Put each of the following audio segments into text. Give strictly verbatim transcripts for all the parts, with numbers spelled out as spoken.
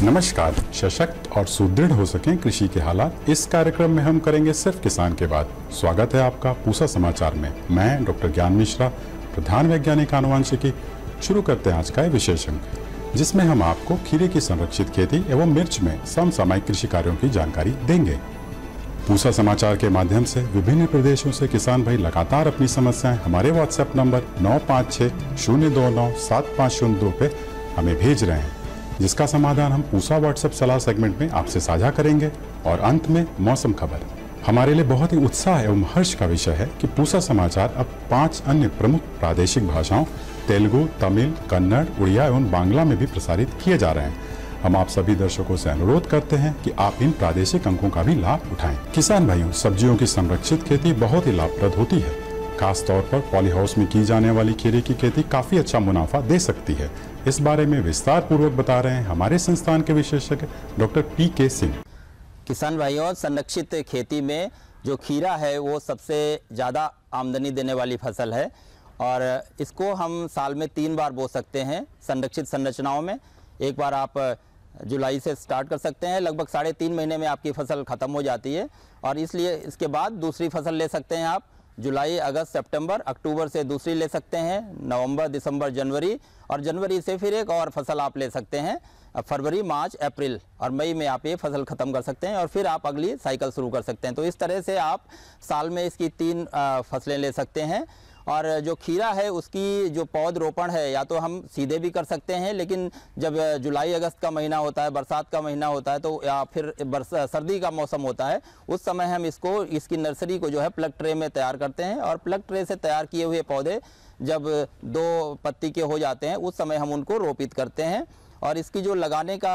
नमस्कार। सशक्त और सुदृढ़ हो सकें कृषि के हालात, इस कार्यक्रम में हम करेंगे सिर्फ किसान के बात। स्वागत है आपका पूसा समाचार में। मैं डॉक्टर ज्ञान मिश्रा, प्रधान वैज्ञानिक आनुवंशिकी। शुरू करते हैं आज का विशेष अंक, जिसमें हम आपको खीरे की संरक्षित खेती एवं मिर्च में समसामयिक कृषि कार्यों की जानकारी देंगे। पूसा समाचार के माध्यम से विभिन्न प्रदेशों से किसान भाई लगातार अपनी समस्याएं हमारे व्हाट्सएप नंबर नौ पाँच छः शून्य दो नौ सात पाँच शून्य दो पे हमें भेज रहे हैं, जिसका समाधान हम पूसा व्हाट्सएप सलाह सेगमेंट में आपसे साझा करेंगे। और अंत में मौसम खबर। हमारे लिए बहुत ही उत्साह एवं हर्ष का विषय है कि पूसा समाचार अब पांच अन्य प्रमुख प्रादेशिक भाषाओं तेलुगु, तमिल, कन्नड़, उड़िया एवं बांग्ला में भी प्रसारित किए जा रहे हैं। हम आप सभी दर्शकों से अनुरोध करते हैं कि आप इन प्रादेशिक अंकों का भी लाभ उठाएं। किसान भाइयों, सब्जियों की संरक्षित खेती बहुत ही लाभप्रद होती है। खास तौर पर पॉली हाउस में की जाने वाली खीरे की खेती काफी अच्छा मुनाफा दे सकती है। इस बारे में विस्तार पूर्वक बता रहे हैं हमारे संस्थान के विशेषज्ञ डॉक्टर पी के सिंह। किसान भाइयों, संरक्षित खेती में जो खीरा है वो सबसे ज़्यादा आमदनी देने वाली फसल है और इसको हम साल में तीन बार बो सकते हैं। संरक्षित संरचनाओं में एक बार आप जुलाई से स्टार्ट कर सकते हैं, लगभग साढ़े तीन महीने में आपकी फसल ख़त्म हो जाती है और इसलिए इसके बाद दूसरी फसल ले सकते हैं आप। जुलाई, अगस्त, सितंबर, अक्टूबर से दूसरी ले सकते हैं, नवंबर, दिसंबर, जनवरी और जनवरी से फिर एक और फसल आप ले सकते हैं। फरवरी, मार्च, अप्रैल और मई में आप ये फसल ख़त्म कर सकते हैं और फिर आप अगली साइकिल शुरू कर सकते हैं। तो इस तरह से आप साल में इसकी तीन फसलें ले सकते हैं। और जो खीरा है उसकी जो पौध रोपण है या तो हम सीधे भी कर सकते हैं, लेकिन जब जुलाई अगस्त का महीना होता है, बरसात का महीना होता है, तो या फिर बरसा सर्दी का मौसम होता है, उस समय हम इसको इसकी नर्सरी को जो है प्लग ट्रे में तैयार करते हैं और प्लग ट्रे से तैयार किए हुए पौधे जब दो पत्ती के हो जाते हैं उस समय हम उनको रोपित करते हैं। और इसकी जो लगाने का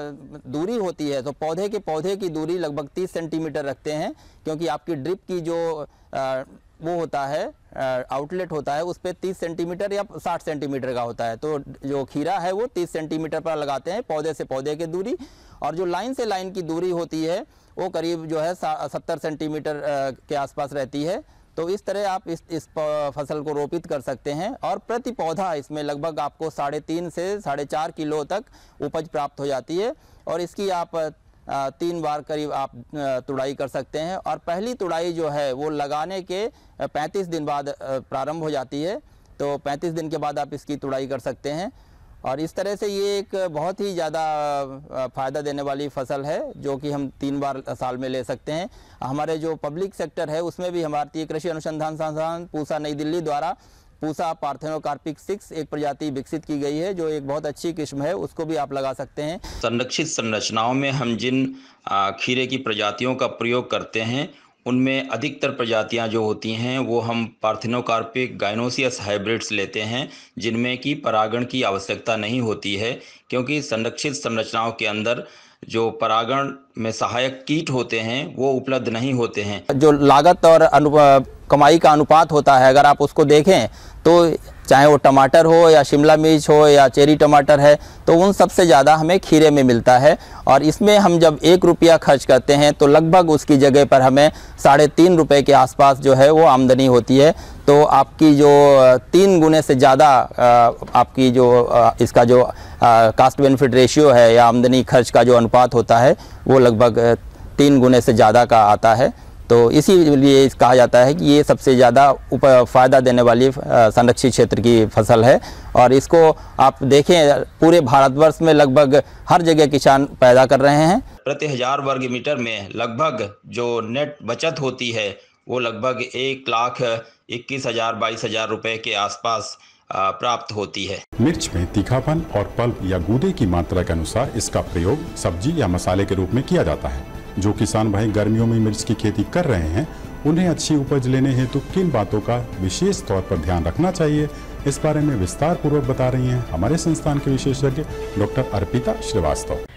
दूरी होती है तो पौधे के पौधे की दूरी लगभग तीस सेंटीमीटर रखते हैं, क्योंकि आपकी ड्रिप की जो आ, वो होता है आउटलेट होता है उस पर तीस सेंटीमीटर या साठ सेंटीमीटर का होता है। तो जो खीरा है वो तीस सेंटीमीटर पर लगाते हैं पौधे से पौधे की दूरी, और जो लाइन से लाइन की दूरी होती है वो करीब जो है सत्तर सेंटीमीटर के आसपास रहती है। तो इस तरह आप इस इस फसल को रोपित कर सकते हैं और प्रति पौधा इसमें लगभग आपको साढ़े तीन से साढ़े चार किलो तक उपज प्राप्त हो जाती है। और इसकी आप तीन बार करीब आप तुड़ाई कर सकते हैं और पहली तुड़ाई जो है वो लगाने के पैंतीस दिन बाद प्रारंभ हो जाती है। तो पैंतीस दिन के बाद आप इसकी तुड़ाई कर सकते हैं और इस तरह से ये एक बहुत ही ज़्यादा फ़ायदा देने वाली फसल है जो कि हम तीन बार साल में ले सकते हैं। हमारे जो पब्लिक सेक्टर है उसमें भी भारतीय कृषि अनुसंधान संस्थान पूसा नई दिल्ली द्वारा पूसा पार्थेनोकार्पिक सिक्स एक प्रजाति विकसित की गई है जो एक बहुत अच्छी किस्म है, उसको भी आप लगा सकते हैं। संरक्षित संरचनाओं में हम जिन खीरे की प्रजातियों का प्रयोग करते हैं उनमें अधिकतर प्रजातियां जो होती हैं वो हम पार्थेनोकार्पिक गाइनोसियस हाइब्रिड्स लेते हैं, जिनमें कि परागण की आवश्यकता नहीं होती है, क्योंकि संरक्षित संरचनाओं के अंदर जो परागण में सहायक कीट होते हैं वो उपलब्ध नहीं होते हैं। जो लागत और अनु कमाई का अनुपात होता है, अगर आप उसको देखें तो चाहे वो टमाटर हो या शिमला मिर्च हो या चेरी टमाटर है, तो उन सबसे ज़्यादा हमें खीरे में मिलता है। और इसमें हम जब एक रुपया खर्च करते हैं तो लगभग उसकी जगह पर हमें साढ़े तीन रुपये के आसपास जो है वो आमदनी होती है। तो आपकी जो तीन गुने से ज़्यादा आपकी जो इसका जो कास्ट बेनिफिट रेशियो है या आमदनी खर्च का जो अनुपात होता है वो लगभग तीन गुने से ज़्यादा का आता है। तो इसीलिए कहा जाता है कि ये सबसे ज़्यादा फ़ायदा देने वाली संरक्षित क्षेत्र की फसल है। और इसको आप देखें पूरे भारतवर्ष में लगभग हर जगह किसान पैदा कर रहे हैं। प्रति हजार वर्ग मीटर में लगभग जो नेट बचत होती है वो लगभग एक लाख इक्कीस हजार बाईस हजार रुपये के आसपास प्राप्त होती है। मिर्च में तीखापन और पल्प या गूदे की मात्रा के अनुसार इसका प्रयोग सब्जी या मसाले के रूप में किया जाता है। जो किसान भाई गर्मियों में मिर्च की खेती कर रहे हैं उन्हें अच्छी उपज लेने हेतु तो किन बातों का विशेष तौर पर ध्यान रखना चाहिए, इस बारे में विस्तार पूर्वक बता रही हैं हमारे संस्थान के विशेषज्ञ doctor Arpita Srivastava.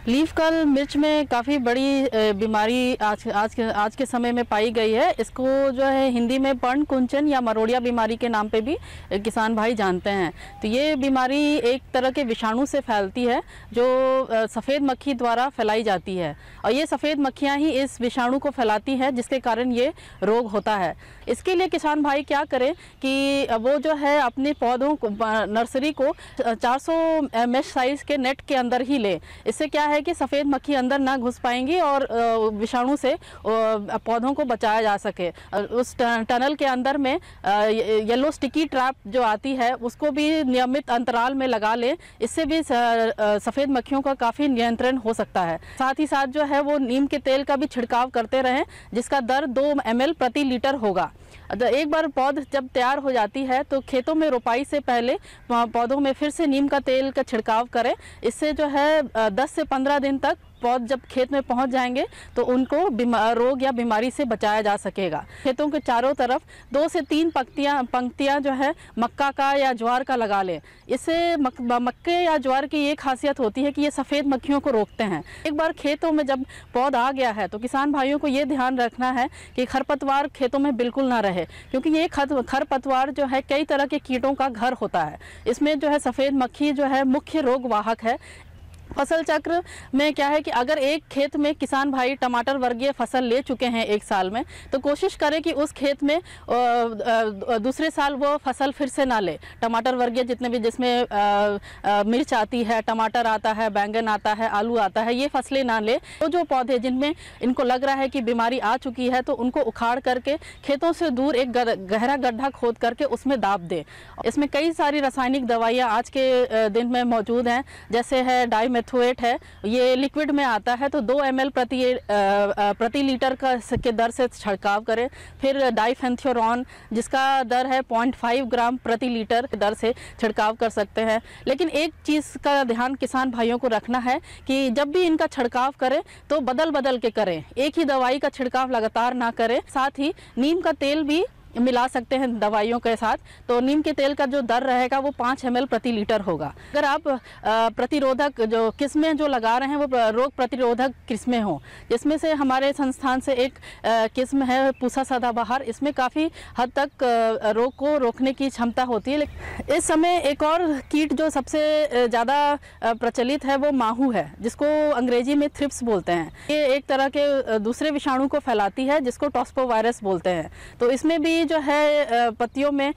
Leaf curl मिर्च में काफ़ी बड़ी बीमारी आज आज के आज के समय में पाई गई है। इसको जो है हिंदी में पर्ण कुंचन या मरोड़िया बीमारी के नाम पे भी किसान भाई जानते हैं। तो ये बीमारी एक तरह के विषाणु से फैलती है जो सफ़ेद मक्खी द्वारा फैलाई जाती है और ये सफ़ेद मक्खियाँ ही इस विषाणु को फैलाती हैं जिसके कारण ये रोग होता है। इसके लिए किसान भाई क्या करें कि वो जो है अपने पौधों को नर्सरी को चार सौ मेश साइज के नेट के अंदर ही ले। इससे क्या है कि सफ़ेद मक्खी अंदर ना घुस पाएंगी और विषाणु से पौधों को बचाया जा सके। उस टनल के अंदर में येलो स्टिकी ट्रैप जो आती है उसको भी नियमित अंतराल में लगा ले। इससे भी सफ़ेद मक्खियों का काफ़ी नियंत्रण हो सकता है। साथ ही साथ जो है वो नीम के तेल का भी छिड़काव करते रहें जिसका दर दो एम एल प्रति लीटर होगा। एक बार पौध जब तैयार हो जाती है तो खेतों में रोपाई से पहले पौधों में फिर से नीम का तेल का छिड़काव करें। इससे जो है दस से पंद्रह दिन तक पौध जब खेत में पहुंच जाएंगे तो उनको रोग या बीमारी से बचाया जा सकेगा। खेतों के चारों तरफ दो से तीन पंक्तियां पंक्तियां जो है मक्का का या ज्वार का लगा लें। इससे मक, मक्के या ज्वार की ये खासियत होती है कि ये सफ़ेद मक्खियों को रोकते हैं। एक बार खेतों में जब पौध आ गया है तो किसान भाइयों को ये ध्यान रखना है कि खरपतवार खेतों में बिल्कुल ना रहे, क्योंकि ये खरपतवार जो है कई तरह के कीटों का घर होता है। इसमें जो है सफ़ेद मक्खी जो है मुख्य रोग वाहक है। फसल चक्र में क्या है कि अगर एक खेत में किसान भाई टमाटर वर्गीय फसल ले चुके हैं एक साल में तो कोशिश करें कि उस खेत में दूसरे साल वो फसल फिर से ना ले। टमाटर वर्गीय जितने भी जिसमें मिर्च आती है, टमाटर आता है, बैंगन आता है, आलू आता है, ये फसलें ना ले। तो जो पौधे जिनमें इनको लग रहा है कि बीमारी आ चुकी है तो उनको उखाड़ करके खेतों से दूर एक गहरा गड्ढा खोद करके उसमें दाब दे। इसमें कई सारी रासायनिक दवाइयाँ आज के दिन में मौजूद हैं, जैसे है डाई मेथोएट है, ये लिक्विड में आता है तो दो एम एल प्रति प्रति लीटर का के दर से छिड़काव करें। फिर डाइफेंथ्योरॉन जिसका दर है पॉइंट फाइव ग्राम प्रति लीटर दर से छिड़काव कर सकते हैं। लेकिन एक चीज़ का ध्यान किसान भाइयों को रखना है कि जब भी इनका छिड़काव करें तो बदल बदल के करें, एक ही दवाई का छिड़काव लगातार ना करें। साथ ही नीम का तेल भी मिला सकते हैं दवाइयों के साथ, तो नीम के तेल का जो दर रहेगा वो पाँच एम एल प्रति लीटर होगा। अगर आप प्रतिरोधक जो किस्में जो लगा रहे हैं वो रोग प्रतिरोधक किस्में हों, जिसमें से हमारे संस्थान से एक किस्म है पूसा सदाबहार, इसमें काफ़ी हद तक रोग को रोकने की क्षमता होती है। इस समय एक और कीट जो सबसे ज़्यादा प्रचलित है वो माहू है, जिसको अंग्रेजी में थ्रिप्स बोलते हैं। ये एक तरह के दूसरे विषाणु को फैलाती है जिसको टॉस्पोवायरस बोलते हैं। तो इसमें भी जो है पत्तियों में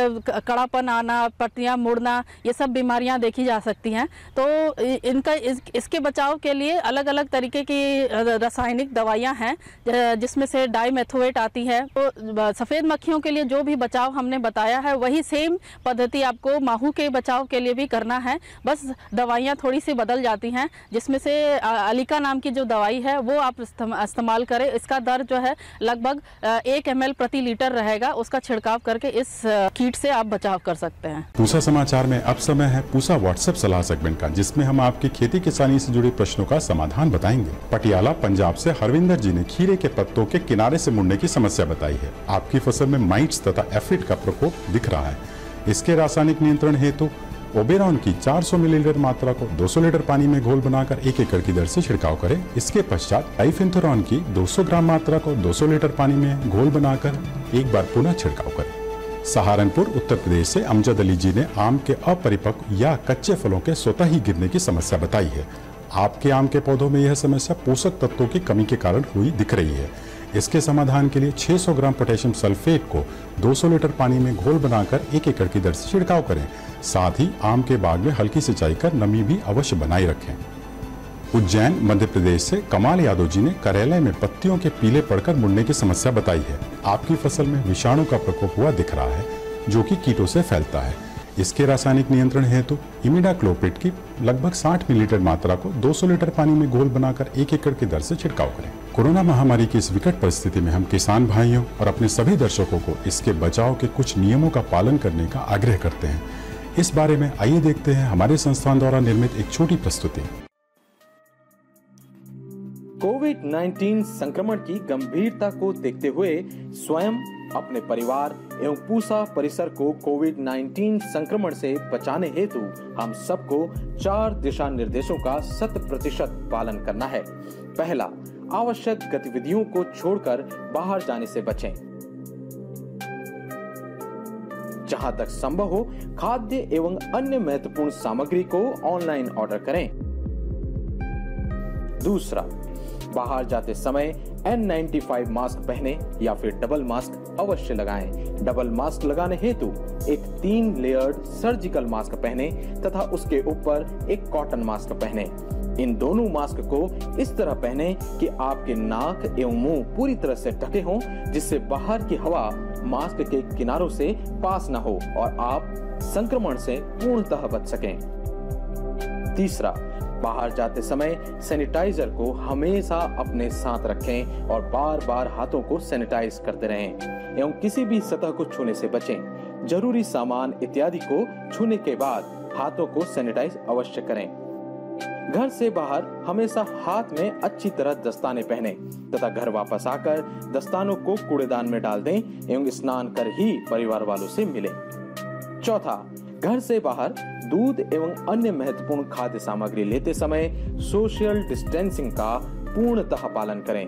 कड़ापन आना, पत्तियां मुड़ना, ये सब बीमारियां देखी जा सकती हैं। तो इनका इस, इसके बचाव के लिए अलग अलग तरीके की रासायनिक दवाइयां हैं, जिसमें से डाइमेथोएट आती है। तो सफ़ेद मक्खियों के लिए जो भी बचाव हमने बताया है वही सेम पद्धति आपको माहू के बचाव के लिए भी करना है, बस दवाइयाँ थोड़ी सी बदल जाती हैं। जिसमें से अलिका नाम की जो दवाई है वो आप इस्तेमाल करें। इसका दर जो है लगभग एक एम एल प्रति लीटर रहेगा, उसका छिड़काव करके इस कीट से आप बचाव कर सकते हैं। पूसा समाचार में अब समय है पूसा व्हाट्सएप सलाह सेगमेंट का, जिसमें हम आपके खेती किसानी से जुड़े प्रश्नों का समाधान बताएंगे। पटियाला पंजाब से हरविंदर जी ने खीरे के पत्तों के किनारे से मुड़ने की समस्या बताई है। आपकी फसल में माइट्स तथा एफिड का प्रकोप दिख रहा है। इसके रासायनिक नियंत्रण हेतु ओबेरॉन की चार सौ मिलीलीटर मात्रा को दो सौ लीटर पानी में घोल बनाकर एक एकड़ की दर से छिड़काव करें। इसके पश्चात डाइफेंथोरॉन की दो सौ ग्राम मात्रा को दो सौ लीटर पानी में घोल बनाकर एक बार पुनः छिड़काव करें। सहारनपुर उत्तर प्रदेश से अमजद अली जी ने आम के अपरिपक्व या कच्चे फलों के स्वतः ही गिरने की समस्या बताई है। आपके आम के पौधों में यह समस्या पोषक तत्वों की कमी के कारण हुई दिख रही है। इसके समाधान के लिए छह सौ ग्राम पोटेशियम सल्फेट को दो सौ लीटर पानी में घोल बनाकर एक एकड़ की दर से छिड़काव करें। साथ ही आम के बाग में हल्की सिंचाई कर नमी भी अवश्य बनाए रखें। उज्जैन मध्य प्रदेश से कमाल यादव जी ने करेले में पत्तियों के पीले पड़कर मुड़ने की समस्या बताई है। आपकी फसल में विषाणु का प्रकोप हुआ दिख रहा है, जो कि कीटों से फैलता है। इसके रासायनिक नियंत्रण हेतु इमिडाक्लोप्रिड की लगभग साठ मिलीलीटर मात्रा को दो सौ लीटर पानी में घोल बनाकर एक एकड़ की दर से छिड़काव करें। कोरोना महामारी की इस विकट परिस्थिति में हम किसान भाइयों और अपने सभी दर्शकों को इसके बचाव के कुछ नियमों का पालन करने का आग्रह करते हैं। इस बारे में आइए देखते हैं हमारे संस्थान द्वारा निर्मित एक छोटी प्रस्तुति। कोविड नाइन्टीन संक्रमण की गंभीरता को देखते हुए स्वयं अपने परिवार एवं पूसा परिसर को कोविड उन्नीस संक्रमण से बचाने हेतु हम सबको चार दिशा निर्देशों का शत प्रतिशत पालन करना है। पहला, आवश्यक गतिविधियों को छोड़कर बाहर जाने से बचें। जहां तक संभव हो खाद्य एवं अन्य महत्वपूर्ण सामग्री को ऑनलाइन ऑर्डर करें। दूसरा, बाहर जाते समय एन नाइंटी फाइव मास्क पहने या फिर डबल मास्क अवश्य लगाएं। डबल मास्क लगाने हेतु एक तीन लेयर्ड सर्जिकल मास्क पहने तथा उसके ऊपर एक कॉटन मास्क पहने। इन दोनों मास्क को इस तरह पहने कि आपके नाक एवं मुंह पूरी तरह से ढके हों, जिससे बाहर की हवा मास्क के किनारों से पास न हो और आप संक्रमण से पूर्णतः बच सकें। तीसरा, बाहर जाते समय सैनिटाइजर को हमेशा अपने साथ रखें और बार बार हाथों को सैनिटाइज करते रहें एवं किसी भी सतह को छूने से बचें। जरूरी सामान इत्यादि को छूने के बाद हाथों को सैनिटाइज अवश्य करें। घर से बाहर हमेशा हाथ में अच्छी तरह दस्ताने पहने तथा घर वापस आकर दस्तानों को कूड़ेदान में डाल दें एवं स्नान कर ही परिवार वालों से मिलें। चौथा, घर से बाहर दूध एवं अन्य महत्वपूर्ण खाद्य सामग्री लेते समय सोशल डिस्टेंसिंग का पूर्णतः पालन करें।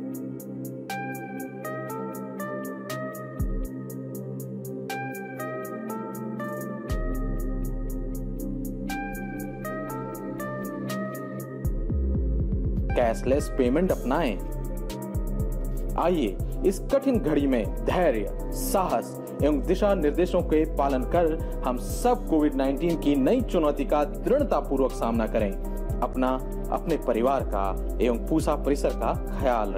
कैशलेस पेमेंट अपनाएं। आइए इस कठिन घड़ी में धैर्य, साहस एवं दिशा निर्देशों के पालन कर हम सब कोविड उन्नीस की नई चुनौती का दृढ़ता पूर्वक सामना करें। अपना, अपने परिवार का एवं पूसा परिसर का ख्याल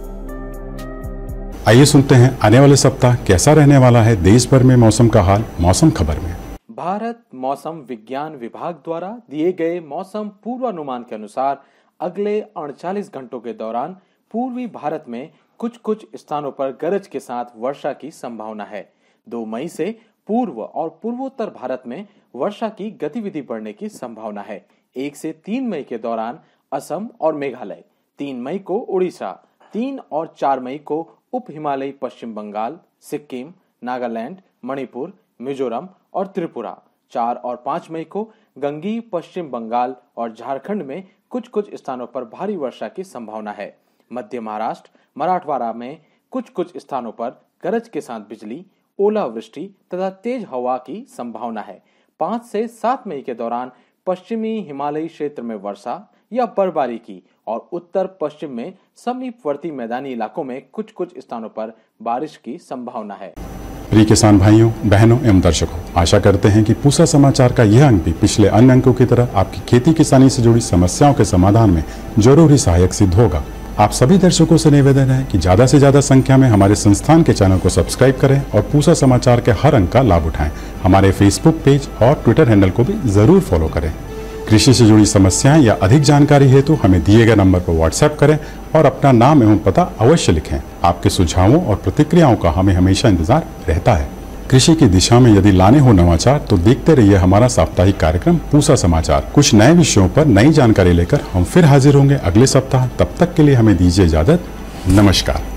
रखें। आइए सुनते हैं आने वाले सप्ताह कैसा रहने वाला है देश भर में मौसम का हाल मौसम खबर में। भारत मौसम विज्ञान विभाग द्वारा दिए गए मौसम पूर्वानुमान के अनुसार अगले अड़तालीस घंटों के दौरान पूर्वी भारत में कुछ कुछ स्थानों पर गरज के साथ वर्षा की संभावना है। दो मई से पूर्व और पूर्वोत्तर भारत में वर्षा की गतिविधि बढ़ने की संभावना है। एक से तीन मई के दौरान असम और मेघालय, तीन मई को उड़ीसा, तीन और चार मई को उप हिमालयी पश्चिम बंगाल, सिक्किम, नागालैंड, मणिपुर, मिजोरम और त्रिपुरा, चार और पाँच मई को गंगी, पश्चिम बंगाल और झारखंड में कुछ कुछ स्थानों पर भारी वर्षा की संभावना है। मध्य महाराष्ट्र, मराठवाड़ा में कुछ कुछ स्थानों पर गरज के साथ बिजली, ओलावृष्टि तथा तेज हवा की संभावना है। पाँच से सात मई के दौरान पश्चिमी हिमालयी क्षेत्र में वर्षा या बर्फबारी की और उत्तर पश्चिम में समीपवर्ती मैदानी इलाकों में कुछ कुछ स्थानों पर बारिश की संभावना है। प्रिय किसान भाइयों, बहनों एवं दर्शकों, आशा करते हैं कि पूसा समाचार का यह अंक भी पिछले अन्य अंकों की तरह आपकी खेती किसानी से जुड़ी समस्याओं के समाधान में जरूर सहायक सिद्ध होगा। आप सभी दर्शकों से निवेदन है कि ज्यादा से ज्यादा संख्या में हमारे संस्थान के चैनल को सब्सक्राइब करें और पूसा समाचार के हर अंक का लाभ उठाएं। हमारे फेसबुक पेज और ट्विटर हैंडल को भी जरूर फॉलो करें। कृषि से जुड़ी समस्याएं या अधिक जानकारी हेतु हमें दिए गए नंबर पर व्हाट्सएप करें और अपना नाम एवं पता अवश्य लिखें। आपके सुझावों और प्रतिक्रियाओं का हमें हमेशा इंतजार रहता है। कृषि की दिशा में यदि लाने हो नवाचार तो देखते रहिए हमारा साप्ताहिक कार्यक्रम पूसा समाचार। कुछ नए विषयों पर नई जानकारी लेकर हम फिर हाजिर होंगे अगले सप्ताह। तब तक के लिए हमें दीजिए इजाजत। नमस्कार।